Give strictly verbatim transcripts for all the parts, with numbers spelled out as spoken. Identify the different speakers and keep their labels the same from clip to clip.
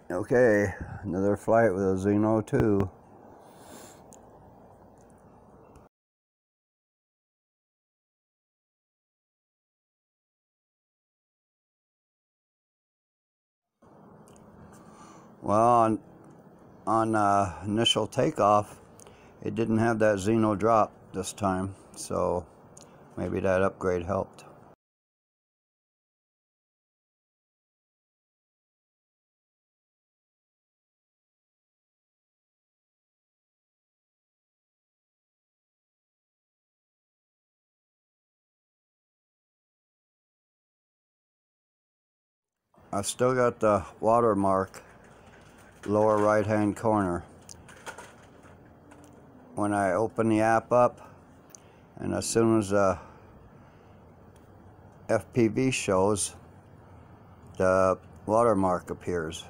Speaker 1: Okay, another flight with a Zino two. Well, on, on uh, initial takeoff, it didn't have that Zino drop this time, so maybe that upgrade helped. I still got the watermark lower right hand corner. When I open the app up, and as soon as the F P V shows, the watermark appears.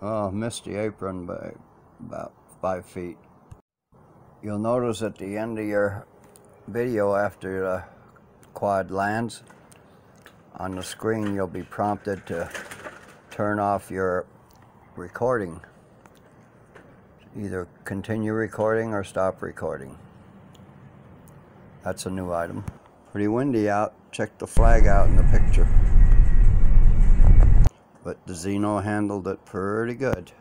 Speaker 1: Oh, missed the apron by about five feet. You'll notice at the end of your video, after the quad lands, on the screen you'll be prompted to turn off your recording. Either continue recording or stop recording. That's a new item. Pretty windy out. Check the flag out in the picture. But the Zino handled it pretty good.